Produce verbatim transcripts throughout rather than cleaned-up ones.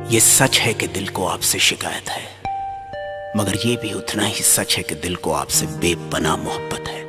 ये सच है कि दिल को आपसे शिकायत है, मगर ये भी उतना ही सच है कि दिल को आपसे बेपनाह मोहब्बत है।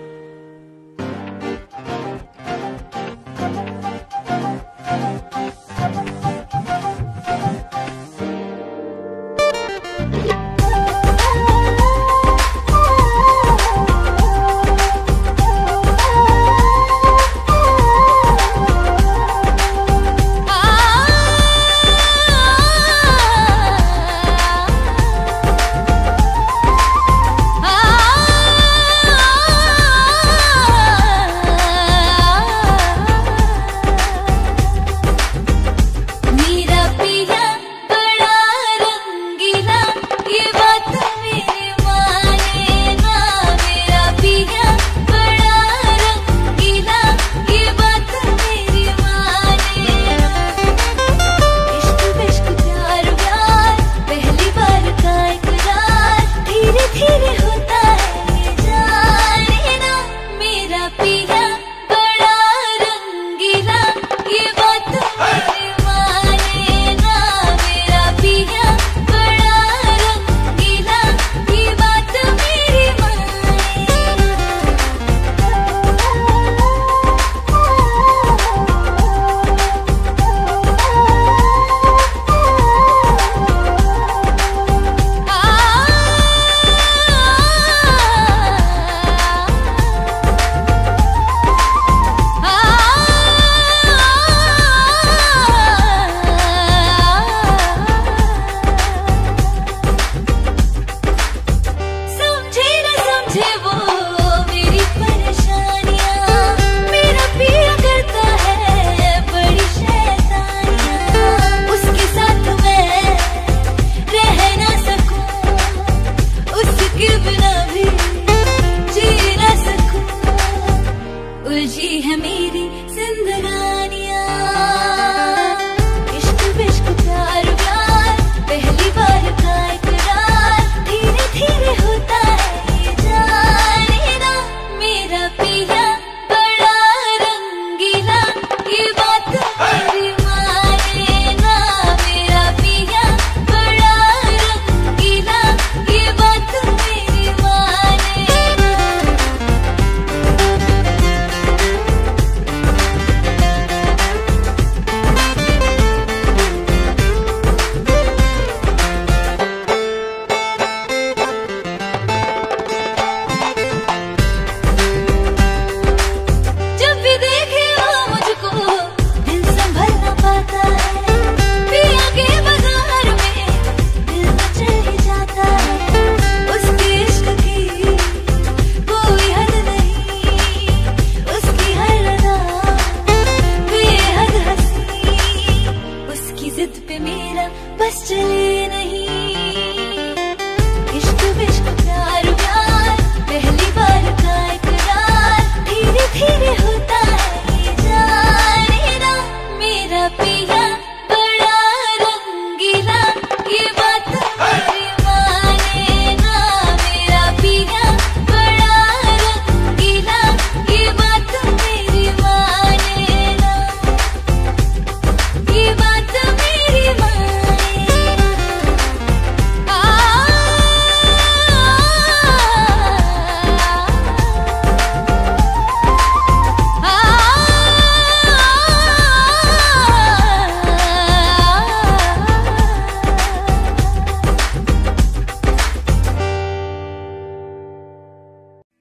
उलझी है मेरी जिंदगानियां, इश्क विश्क प्यार प्यार, पहली बार का इकरार, धीरे धीरे होता है ये जाने ना, मेरा पिया बड़ा रंगीला, ये बात मेरी माने ना, मेरा पिया बड़ा रंगीला, ये बात मेरी माने ना। बस चले